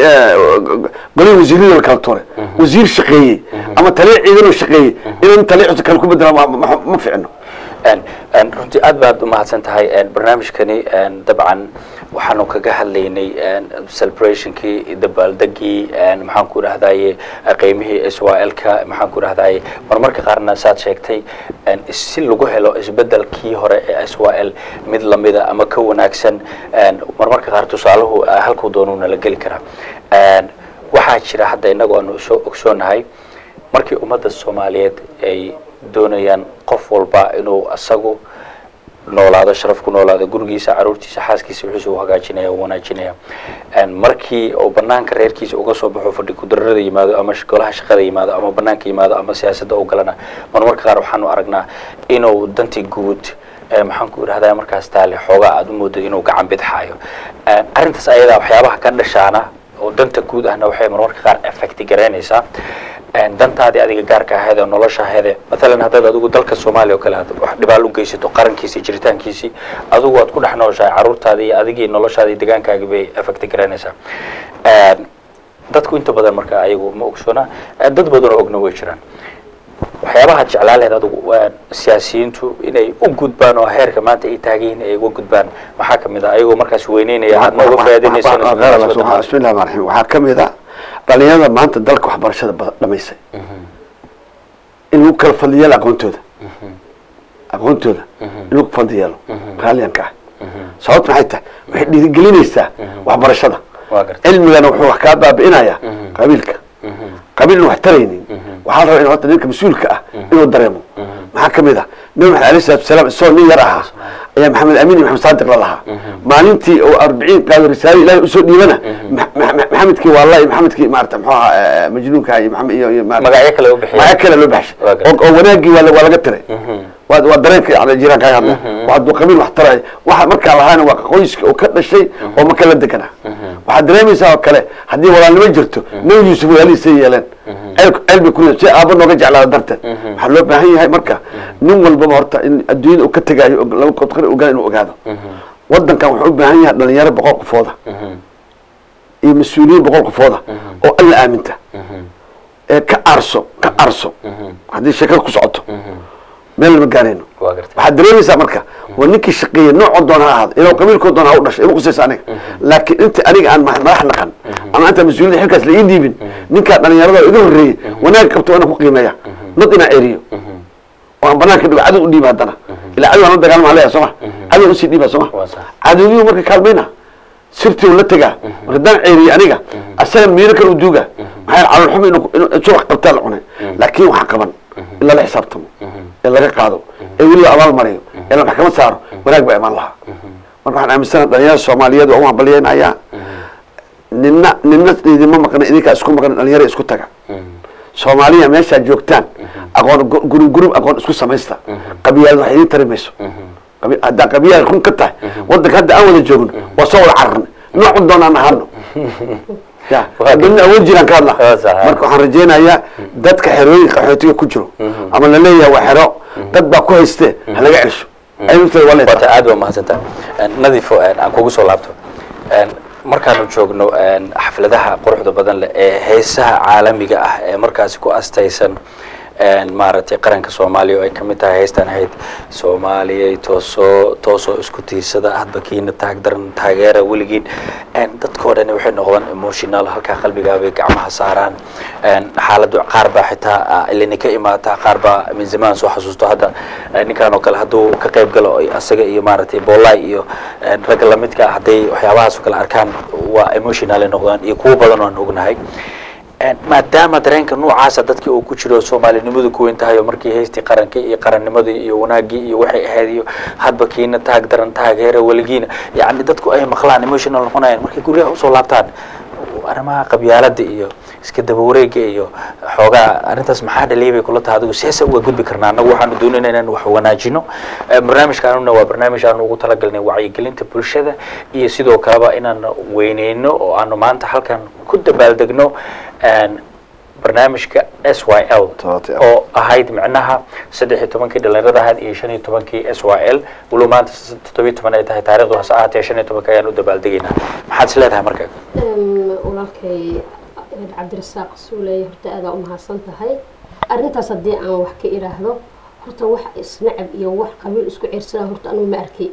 golay wasiirada kala tuure wasiir shaqeeyey ama taliye ciidan oo shaqeeyey inaan taliye kale ku bedela ma fiicno runtii aad baad u mahadsan tahay barnaamijkani dabcan waxaanu kaga hadlaynay celebrationkii dabaaldegii maxaan ku dhahdaye qiimihii S Y L-ka maxaan ku dhahdaye marmarka qaarna saad sheegtay si lagu helo isbedelkii hore ee S Y L mid lamida ama ka wanaagsan marmarka qaar tusaaluhu halkuu doonuu nala geli karaa waxaa jira hadda inagoo aanu soo ogsoonahay markii ummadda Soomaaliyeed ay doonayaan qof walba inuu asagu noolaado sharaf ku noolaado gurigiisa caruurtiisa xaaskiisa wuxuu soo hagaajinaya oo wanaajinaya markii oo banaanka reerkiisa uga soo baxo fadhi ku dararada yimaado ama golaha shaqada yimaado ama banaanka yimaado ama siyaasadda u galana marmarka qaar waxaanu aragnaa inuu danti guud maxaan ku irahdaa markaas taale xoogaa aad u moodo inuu gacan bidxaayo arrintaas ayadaa waxyaabaha ka dhashaana oo danta guud ahna waxay marmarka qaar effect gareynaysaa dantaadii adiga gaarka ahayd oo nolosha ahayd maalan haddaad adigu dalka Soomaaliya oo kale aad wax dhibaal u geysato qarankiisa jiritaankiisa adigu aad ku dhex nooshahay caruurtaadii iyo adigii noloshaadii deegaankaaga bay effect gareynaysaa dadku inta badan marka ayagu ma ogsoona dad badan oo ogna way jiraan waxyaabaha jeclaaleed adigu siyaasiyiintu inay u gudbaan oo heerka maanta ay taagan ay uga gudbaan maxaa kamid ah ayagoo markaas weyneynaya aad nooga faa'iideynaysan bismillahi rahmaani waxaa kamid ah dhalinyarada maanta dalka waxbarashada dhamaysay in lagu kala fadliyeelo aqoontooda aqoontooda in lagu fadliyeelo raaliyanka sababta maxay tahay waxay dhiirigelinaysaa waxbarashada cilmigana wuxuu wax kaa baabi'inayaa qabiilka qabiilna wax taraynin waxaa rabaa in horta ninka mas-uulka ah inuu dareemo maxaa kamid ah nabi maxamed alayhi salaatu wasalaam isagoo nin yar ahaa ayaa maxamed amiin iyo maxamed saadiq la lahaa maalintii oo arbiciin qaado risaalo ilaahay usoo dhiibana maxamedkii waalla iyo maxamedkii maarata muxuu ahaa majnuunka iyo maxamed iyo magacyo kale u bixiyay magacyo kale loo baxshay oo wanaagii waa waa laga tiray waa waa dareenka yani jiraan kaga hadla waa duu qabiil wax taray waxa markaa lahaana waa qoyska oo ka dhashay oo ma kala degana waxaad dareemaysaa oo kale haddii walaalnimo jirto nabi yuusuf walaalihiisay yeeleen cilmi ku si aaba nooga jeclaada darteed waxaa loo baahan yahay marka nin walbaba horta in adduunyada uu ka tegaayo laba qodqari ogaa inuu ogaado wadankan wuxuu u baahan yahay dhalinyaro boqol qofooda iyo mas-uuliyiin boqol qofooda oo alla aaminta ee ka arso ka arso haddii sheekada ku socoto meel lama gaarayno waxaad dareemaysaa marka waa ninkii shaqeeyey noocoo doona ha ahaado inuu qabiilkoo doona ha u dhashay ima qusaysa aniga laakiin inta aniga aan madax naqan ama inta mas-uuliyadda xilkaas la ii dhiibin ninkaa dhalinyarada iga horreeyey wanaag qabto inaan ku qiimeeya nod inaan ceriyo oo aan banaanka dhigo cadow u dhiiba haddana ilaa cadow aan la dagaalama leeyahay sooma cadow usii dhiiba sooma cadowgiyuu marka kaalmayna sirtii uu la tegaa marka daan ceeriye aniga asaga miino kale u duuga maxaa calolxumi inuu subax qabtaa la cunay laakiin waxaa qaban in lala xisaabtamo ee laga qaado ee weli la abaal mariyo ee la maxkamad saaro wanaag baa imaan lahaa marka waxaan aaminsana dhalinyarada soomaaliyeed oo u hambalyeynaya nina nina idinma maqna idinkaa isku maqna dhalinyara isku taga soomaaliya meeshaad joogtaan aqoon gurub gurub aqoon isku samaysta qabiyaal wax idin tari mayso haddaa qabiyaal run ka tahay wadanka hadda aan wada joogno waa soo wada cararnay noocu doonaan ahaano ya adduunya awood jiraan ka hadla marka waxaan rajeynayaa dadka xerooyin qaxootiga ku jiro ama la leeyahay waa xero dad baa ku haystee ha laga celsho wata aad waa mahadsantaa nadiifo aan kugu soo laabto markaanu joogno xafladaha quruxda badan leh ee heesaha caalamiga ah ee markaasi ku astaysan maaragtay qaranka soomaaliya oo ay kamid tahay heystaan ahayd soomaaliyay toosoo toosoo isku tiirsada hadba kiina taag daran taageera weligiin dadkoo dhani waxay noqdaan emotional halkaa qalbigaabay gacmaha saaraan xaaladdu qaar baa xitaa ilani ka imaataa qaar baa min zamaan soo xasuusto hadda ninkan oo kale hadduu ka qayb galo asaga iyo maaragtay boolay iyo ragga lamidka ah hadday waxyaabahaas oo kale arkaan waa emotional ay noqdaan iyo kuwo badan oo aan ognahay maadaama dareenka noocaasa dadkii uu ku jiro soomaalinimadu ku weyn tahay oo markii haystii qarankii iyo qarannimadii iyo wanaagii iyo waxay ahayd iyo hadba kiina taag daran taageera weligiina yacni dadku ay maqlaan emotional noqonayaan markay guryaha usoo laabtaan arrimaha qabyaalada iyo iska daba wareega iyo xoogaa arrintaas maxaa dhaliyay bay kula tahay adigu seesa uga gudbi karnaa annagu waxaanu doonayna inaan wax wanaajino barnaamijkaanuna waa barnaamij aanu ugu talagalnay wacyigelinta bulshada iyo sidoo kaleba inaan weyneyno oo aanu maanta halkan ku dabaaldegno barnaamijka S Y L oo ahayd macnaha saddex iyo tobankii dhalinyarada ahayd iyo shan iyo tobankii S Y L walow maanta toddoba iyo toban ay tahay taariikhdu hase ahaatee shan iyo tobanka ayaan u dabaaldegaynaa maxaad is leedahay marka walaalkay cabdirasaaq suuley horta aada u mahadsan tahay arrintaas haddii aan wax ka iraahdo horta wax isnacab iyo wax qabiil isku ciirsana horta anuu ma arkay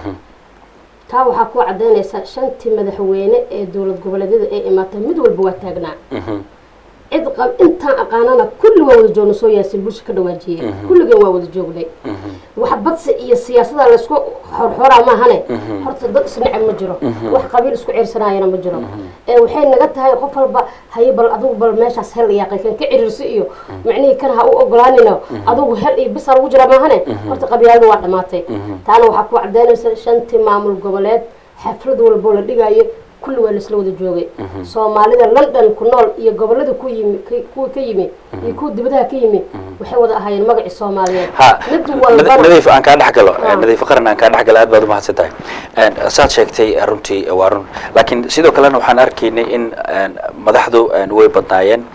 taa waxaa ku cadaynaysa shantii madaxweyne ee dowlad goboleedyada ee imaatay mid walba waa taagnaa cid qab intaan aqaanana kulli waa wada joogna soo yaasin bulsha ka dhawaajiyay kulligeen waa wada joognay wax badsi iyo siyaasada la isku xorxoraa maahane horta dad isnacab ma jiro wax qabiil isku ciirsanaayana ma jiro ee waxay naga tahay qof walba haye bal adigu bal meeshaas hel iyo qeykan ka cirirsi iyo macnihii kan ha u ogolaanina adigu hel iyo bis lagu jira maahane horta qabyaaladu waa dhamaatay taana waxaa ku cadaynaysa shantii maamul goboleed xaflad walbo la dhigayo كل وين سلو الجوجي سومالي ذا لندن كنول يقبل ذا كوي كو كيمي يكون دبدها كيمي وحول هاي المجلس الصومالي ها نذيف أن كان حكله نذيف قرن أن كان حكله أدب ما هستاي أسات شيكتي أرنتي وارن لكن سيدو كلنا وحنا أركيني إن مدحدو نوي بدناين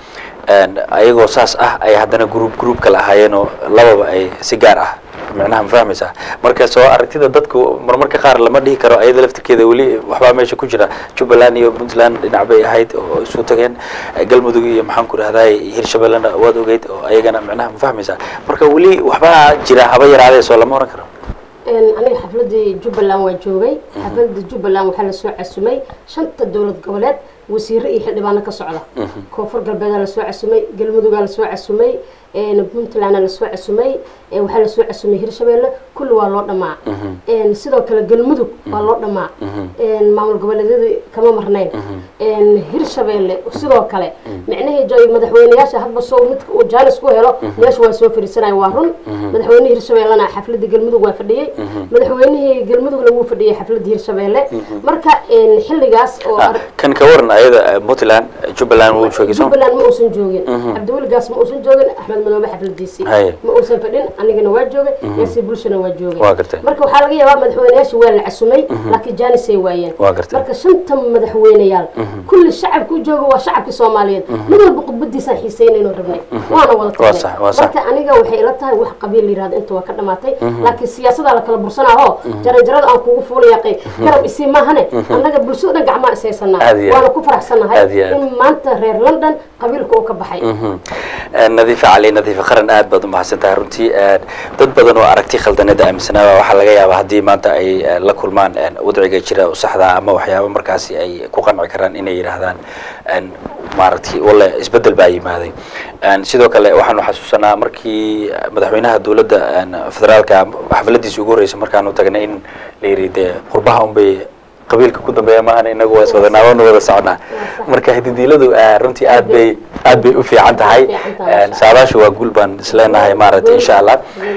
ayagoo saas ah ay haddana group group kala ahaayeenoo lababa ay si gaar ah macnaha ma fahmaysaa marka soo aragtida dadku marmarka qaar lama dhihi karo ayada laftirkeeda weli waxbaa meesha ku jira Jubbaland iyo Puntland dhinac bay ahayd oo isu tageen galmudug iyo maxaan ku rahday Hirshabeellana waad ogeyd oo ayagana macnaha ma fahmaysaa marka weli waxbaa jira haba yaraadee soo lama oran karo aniga xafladii Jubbaland waa joogay xafladii Jubbaland waxaa la soo casumay shanta dawlad goboleed wasiir iyo xildhibaan ka socda koonfur galbeed la soo casumay galmudug la soo casumay een Puntland la soo casumay ee waxa la soo casumay Hirshabeelle kullu waa loo dhamaa een sidoo kale galmudug waa loo dhamaa een maamul goboleedyada kama marnayn een Hirshabeelle sidoo kale macnaheedu jooy madaxweynayaasha hadba soo mid uu jaalis ku helo meesha waa soo fariisanay waa run madaxweynaha Hirshabeellena xafladda galmudug waa fadhiyay madaxweynaha galmudugna wuu fadhiyay xafladda Hirshabeelle marka een xilligaas oo kan ka waran ayada Puntland Jubbaland wuu joogay Jubbaland ma uusan joogin Abdul Gaas ma uusan joogin Ahmed Madoobe xafladiisi ma uusan fadhin anigana waa joogay yaasi bulshana waa joogay marka waxa laga yaabaa madaxweynayaasha waa la casumay laakiin jaanisay waayeen marka shanta madaxweynayaal kulli shacabku jooga waa shacabka Soomaaliyeed mid walba qudbadiisa xiiseynayno rabnay waana wada tahay marka aniga waxay ila tahay wax qabiil yiraahdo inta waa ka dhamaatay laakiin siyaasadda la kala bursanaaho jaranjarada aan kugu fuulayaqay garab isi maahane anaga bulshada gacmaha isaysanaa waana ku faraxsanahay in maanta reer London qabiilku uu ka baxay nadiif ali nadiif qaran aad baad u mahadsantahay runtii dad badan oo aragti khaldanada aaminsanaa waxa laga yaabaa hadii maanta ay la kulmaan wadciga jira oo saxda ama waxyaabo markaasi ay ku qanci karaan inay yiraahdaan maaragtay wala isbedel baa yimaaday sidoo kale waxaan xasuusanaa markii madaxweynaha dawladda federaalka xafladiisa ugu horeysay markaan u tagnay in la yiraahdo qurbaha un bay qabiilka ku dambeeya ma ahna inagu waa wada naawano wada socnaa marka hadidiiladu runtii aad bay aad bay u fiican tahay saadaashu waa guul baan isleenahay maaragtay insha Allah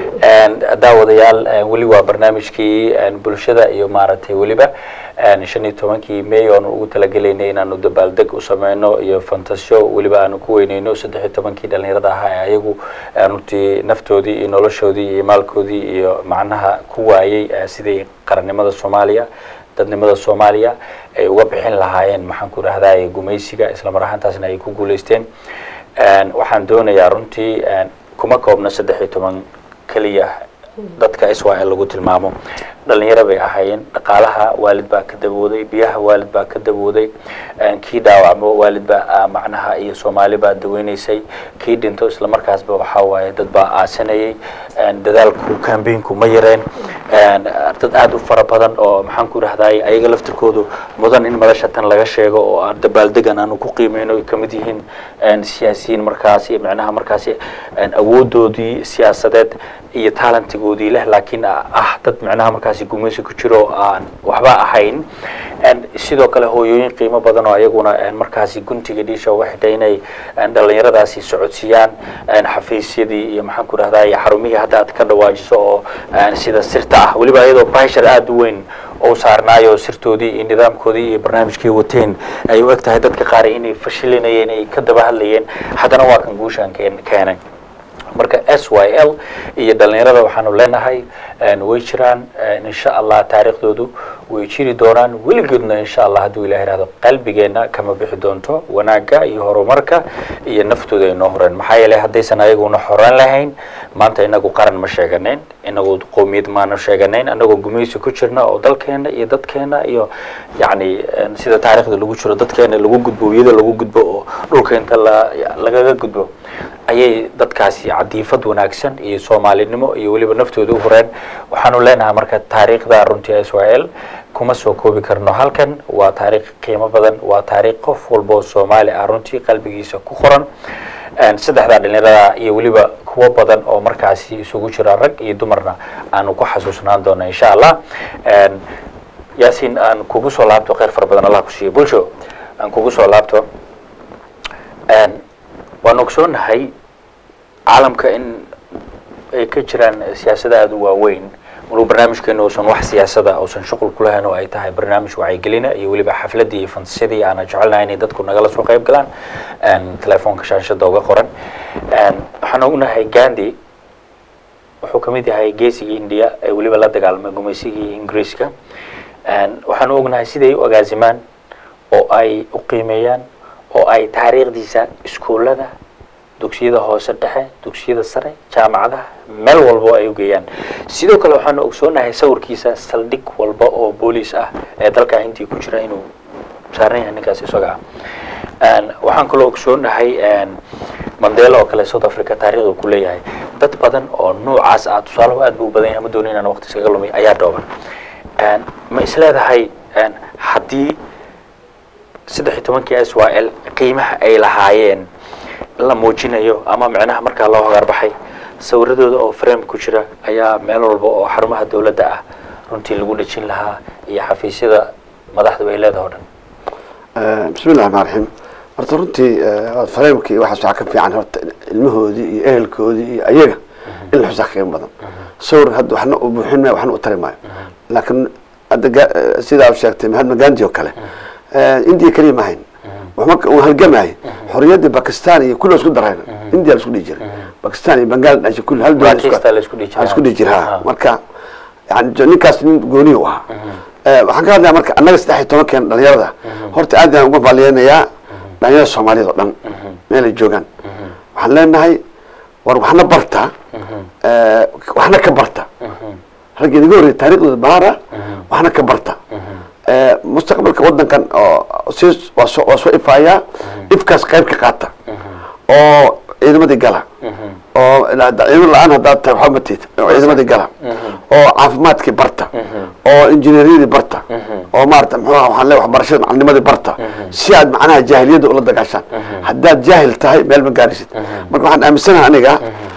daawadayaal wali waa barnaamijkii bulshada iyo maaragtay waliba shan iyo tobankii May oo ugu talagaleynay inaanu dabaaldeg u sameeyno iyo fantasyo waliba aanu ku weyneyno saddex iyo tobankii dhalinyarada ah ayagu runtii naftoodii iyo noloshoodii iyo maalkoodii iyo macnaha ku waayay sidii qarannimada Soomaaliya dadnimada Soomaaliya ay uga bixin lahaayeen maxaan ku raahday gumaysiga isla mar ahaantaasna ay ku guuleysteen een waxaan doonayaa runtii kuma koobna saddex iyo toban kaliya dadka Israa'iil lagu tilmaamo dhalinyaro bay ahaayeen dhaqaalaha waalid baa ka dabooday biyaha waalid baa ka dabooday kii dhaawacmo waalid baa macnaha iyo Soomaali baa daweynaysay kii dhinto isla markaasba waxa waaye dad baa aasanayay dadaalku campaign-ku ma yareen dad aad u fara badan oo maxaan ku raahday ayaga laftirkoodu mudan in madasha tan laga sheego oo dabaaldegan aanu ku qiimeeyno ay kamid yihiin siyaasiyiin markaasi macnaha markaasi awoodoodii siyaasadeed iyo talentigoodii leh laakiin ah dad macnaha markaasi gumaysi ku jiro aan waxba ahayn sidoo kale hooyooyin qiimo badan oo ayaguna markaasi guntiga dhiisha wax dhaynay dhalinyaradaasi socodsiiyaan xafiisyadii iyo maxaan ku raahday xarumihii hadda aad ka dhawaajiso oo sida sirta ah waliba ayadoo pressure aad u weyn oo saarnaayo sirtoodii iyo nidaamkoodii iyo barnaamijkii wateen ay u egtahay dadka qaar inay fashilinayeen ay ka daba hadlayeen haddana waa kan guushaan keenay marka S Y L iyo dhalinyarada waxaanu leenahay way jiraan insha Allah taariikhdoodu way jiri doonaan weligoodna insha Allah haduu Ilaahay raado qalbigeena kama bixi doonto wanaaga iyo horumarka iyo naftooda ay noo horeen maxaa yeelay hadaysan ayaguna xoran lahayn maanta inagu qaran ma sheeganayn inagu qoomiyad maana sheeganayn anagu gumaysi ku jirna oo dalkeena iyo dadkeena iyo yaani sida taariikhda lagu jiro dadkeena lagu gudbo wiyada lagu gudbo oo dhulka inta lagaga gudbo ayay dadkaasi cadiifad wanaagsan iyo Soomaalinimo iyo waliba naftooda u horeen waxaanu leenahay marka taariikhda runtii Israa'iil kuma soo koobi karno halkan waa taariikh qiimo badan waa taariikh qof walba oo Soomaali ah runtii qalbigiisa ku qoran aan saddexda dhalinyarada iyo waliba kuwa badan oo markaasi isugu jira rag iyo dumarna aanu ku xasuusnaan doono insha Allah aan Yaasiin aan kugu soo laabto khayr far badan Allah ku siiyo bulsho aan kugu soo laabto aan waan ogsoonahay caalamka in ay ka jiraan siyaasada aad u waaweyn wuu barnaamijkeenu oo wax siyaasada oo san shaqo ku lahayn oo ay tahay barnaamij wacyigelin iyo waliba xafladii iyo fantasiyadii aan jecelnahay in dadku nagala soo qayb galaan aan telefoonka shaashada uga qoran aan waxaan ognahay Gandhi wuxuu kamid yahay geesiga India ee waliba la dagaalamay gumaysigii Ingiriiska aan waxaan ognahay siday u agaasimaan oo ay u qiimeeyaan oo ay taariikhdiisa iskuulada dugsiyada hoose dhexe dugsiyada sare jaamacadaha meel walba ay u geeyaan sidoo kale waxaan ogsoonahay sawirkiisa saldhig walba oo booliis ah ee dalka intii ku jira inuu saaran yahay ninkaas isaga aan waxaan kaloo ogsoonahay Mandela oo kale South Africa taariikhdu ku leeyahay dad badan oo noocaas ah tusaale aad u badan yahay ma doonin inaan waqti iskaga lumay ayaa dhooban aan ma isleedahay aan hadii saddex iyo tobankii S Y L qiimaha ay lahaayeen la muujinayo ama macnaha marka loo hogaar baxay sawiradooda oo frame ku jira ayaa meel walba oo xarumaha dawladda ah runtii lagu dhajin lahaa iyo xafiisyada madaxda ay leedahay dhan ee bismillaahir rahmaanir rahiim horta runtii framekii waxa soo ka fiican horta ilmahoodii iyo ehelkoodii iyo ayaga in la xusaa qiimo badan sawir hadda waxna u buuxinay waxna u tarimayo laakiin hadda sida aad sheegtay Mahatma Gandhi oo kale ee India kaliya ma hayn وحنا وهالجماعي حرية باكستان كل اسكو درين إنديا اسكو ديجر باكستان بنغلاديش كل هالدول اسكو ديجر اسكو ديجر ها مركا يعني نيكاس غوني وها waxaan ka hadlayaa marka annaga saddex iyo toban kan dhalinyarada horta aad aan uga baliyeenaya dhalinyarada Soomaaliyeed oo dhan meel ay joogan waxaan leenahay war waxna barta ee waxna ka barta rag idiga hor taariikhdooda baara waxna ka barta mustaqbalka wadankan oo siis waa soo ifaaya ifkaas qayb ka qaata oo ciidamadii gala oo ciidan la'aan haddaad tahay waxba matid ciidamadii gala oo caafimaadkii barta oo injineeriyadii barta oo maarata muxuu waxaan leeyahay waxbarashada macalinimadii barta si aad macnaha jaahiliyadda ula dagaashaan haddaad jaahil tahay meel ma gaarisid marka waxaan aaminsanahay aniga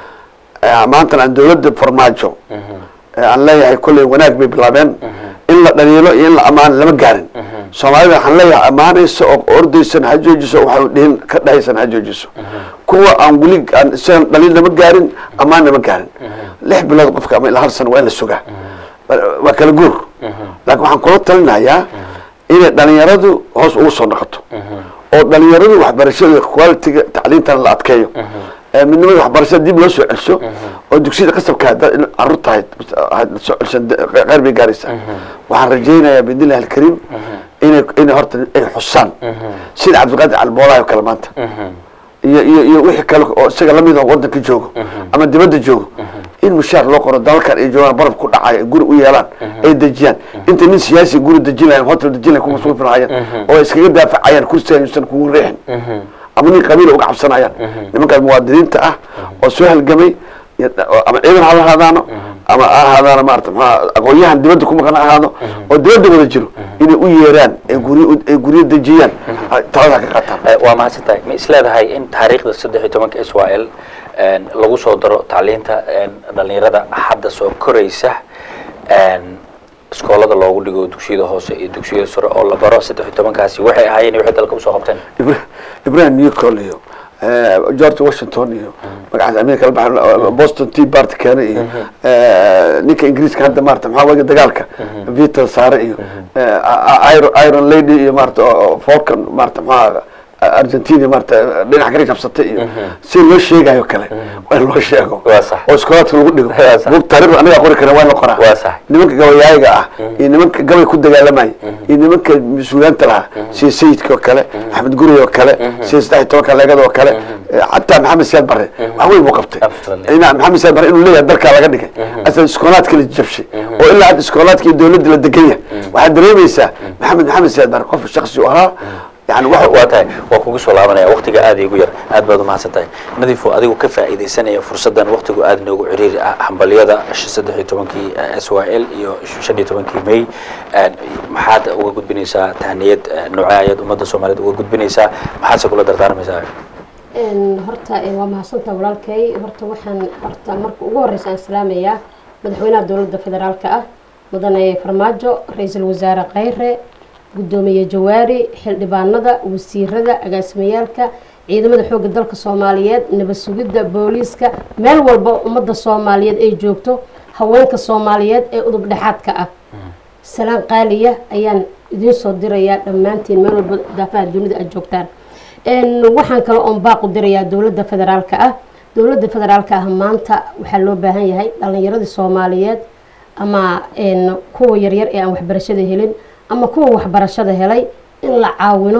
maanta aan dawladda farmaajo aan leeyahay kolley wanaag bay bilaabeen in la dhaliilo iyo in la amaan lama gaarin Soomaalida waxaan leeyahay amaanayso oo ordaysan ha joojiso waxa uu dhihin ka dhaysan ha joojiso kuwa aan wali aan shan dhaliil lama gaarin amaan lama gaarin lix bilood qofka ama ilaa hal sano waa la sugaa waa kala guur laakiin waxaan kula talinayaa in dhalinyaradu hoos ugu soo noqoto oo dhalinyaradu waxbarashada quality-ga tacliintan la adkeeyo midnimada waxbarashada dib loo soo celiso oo dugsiyada qasabka carruurta soo celisan qeyr bay gaaraysaa waxaan rajaynayaa biidnillahi alkariim inay inay horta ay xusaan sida Cabdiqaadir Alboolaayo kale maanta iyo iyo iyo wixii kale oo isaga la mid ah wadanka joogo ama dibadda joogo in mushaar loo qoro dalkan ay joogaan barab ku dhacay guri u yeelaan ay dajiyaan inta nin siyaasi guri dajinaya hotel dajinaya kuma soo filaayeen oo iskaga daafacayaan kursiga aysan kugu reexin ama nin qabiil uga cabsanayaan nimanka muwaadiniinta ah oo soo halgamay ama ciidan ha lahaadaano ama ahaadaana maarta aqoonyahan dibadda ku maqan ahaado oo dibadda wada jiro inay u yeeraan ee guri ee guri dajiyaan talada ka qaataan waa ma haysatay ma isleedahay in taariikhda saddex iyo tobanka S Y L lagu soo daro tacliinta dhalinyarada hadda soo koraysa iskoolada loogu dhigo dugsiyada hoose iyo dugsiyada sare oo la baro saddex iyo tobankaasi waxay ahaayeen waxay dalka u soo qabteen Ibrahim Newcall iyo George Washington iyo magaca America Boston Tea Party kana iyo ninka Ingiriiska hadda maarta maxaa waga dagaalka Vital Sare iyo Iron Lady iyo maarta Falcon maarta maxaa Argentina maarta dhinac kale qabsatay iyo si loo sheegayo kale waa loo sheego oo iskoolada lagu dhigo bug taariikh aniga qori kara waa la qoraa nimanka gabayaaga ah iyo nimanka gabay ku dagaalamay iyo nimanka masuuliyiinta laha si sayidka kale Axmed Guri oo kale si saddex iyo toban leegada oo kale hatta Maxamed Siyaad Barre wax weyn buu qabtay ina Maxamed Siyaad Barre inuu leeyahay dalka laga dhigay asal iskoolaadka la jabshay oo ilaa had iskoolaadka dawladda la degaya waxa dareemaysaa Maxamed Maxamed Siyaad Barre qof shakhsi u ahaa يعني واحد واتاي وكوجس ولا أنا وقتك عادي يقول عاد بعد ما حسيتاي نضيفوا أديكوا كفى إذا سنة فرصة وقتك عاد نوع عرير حنبلية ده الشدة تمنكي إس واي إل يو شدة تمنكي مي محاد وجود بنيسا تهنيد نوعية ومدة سومالد وجود بنيسا محاد سكول دردار مساعد إن هرتا إن وما حصلت ولالكي هرتا وحن هرتا مرك وورس إسلامية مدحونا الدولة الفدرالكة مدن فرماجو رئيس الوزراء غيره gudoomiye jawaari xildhibaanada wasiirada agaasimayaalka ciidamada xoogga dalka Soomaaliyeed nabad sugidda booliiska meel walba umada Soomaaliyeed ay joogto haweenka Soomaaliyeed ee udub dhaxadka ah salaan qaaliya ayaan idin soo dirayaa dhamaantiin meel walba daafaha dunida ay joogtaan een waxaan kale oo baaq u dirayaa dawladda federaalka ah dawladda federaalka ah maanta waxa loo baahan yahay dhalinyarada Soomaaliyeed ama een kuwa yar yar ee aan waxbarashada helin ama kuwa waxbarashada helay in la caawino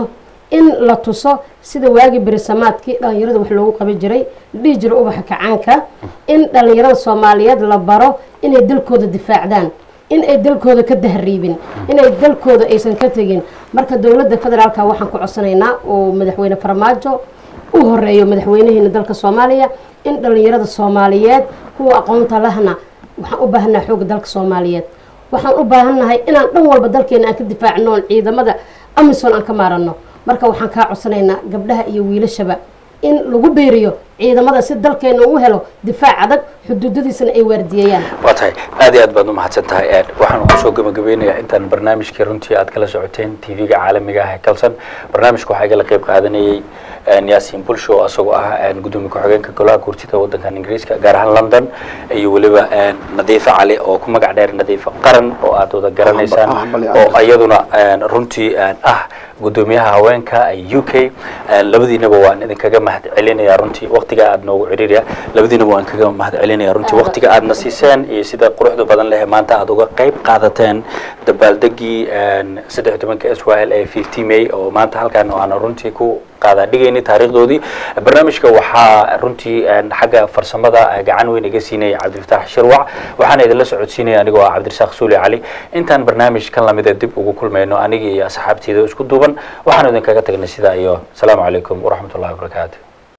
in la tuso sida waagi berisamaadkii dhalinyarada wax loogu qaban jiray dhihi jira ubaxa kacaanka in dhalinyarada soomaaliyeed la baro inay dalkooda difaacdaan in ay dalkooda ka dahriibin inay dalkooda aysan ka tegin marka dowladda federaalka waxaan ku codsanaynaa oo madaxweyne farmaajo u horeeyo madaxweynaheena dalka Soomaaliya in dhalinyarada Soomaaliyeed kuwa aqoonta lahna waxaan u baahanaa xoog dalka Soomaaliyeed waxaan u baahanahay inaan dhan walba dalkeena aan ka difaacno ciidamada amisom aan ka maarano marka waxaan ka codsanaynaa gabdhaha iyo wiilashaba in lagu beeriyo ciidamada si dalkeena uu helo difaac adag xuduudadiisana ay waardiyayaan waa tahay aad iyo aad baad u mahadsan tahay aad waxaan ku soo gabagabeynayaa intaan barnaamijkii runtii aad kala socoteen T V-ga caalamiga ah ee Kalsan barnaamijku waxa ay la qayb qaadanayay Yaasiin Bulsho asagoo ah gudoomiye ku-xigeenka golaha guurtida waddanka Ingiriiska gaar ahaan London iyo waliba Nadiifa Cali oo ku magac dheer Nadiifa Qaran oo aad wada garanaysaan oo ayaduna runtii ah gudoomiyaha haweenka U K labadiinaba waan idinkaga mahad celinayaa runtii waqtiga aad noogu ciriiriya labadiinaba waan kaga mahad celinayaa runtii waqtiga aad nasiiseen iyo sida quruxda badan leh maanta aad uga qayb qaadateen dabaaldegii saddex iyo tobanka S Y L ee fifty May oo maanta halkan oo aan runtii ku qaada dhigayni taariikhdoodii barnaamijka waxaa runtii xagga farsamada gacan weyn iga siinay Cabdifataax Shirwac waxaan idin la socodsiinay anigoo ah Cabdirasaaq Suuli Cali intaan barnaamij kan lamid ah dib ugu kulmayno aniga iyo asxaabtayda isku duuban waxaan idin kaga tagnay sida iyo salaamu calaykum wa rahmatullahi wa barakaatuh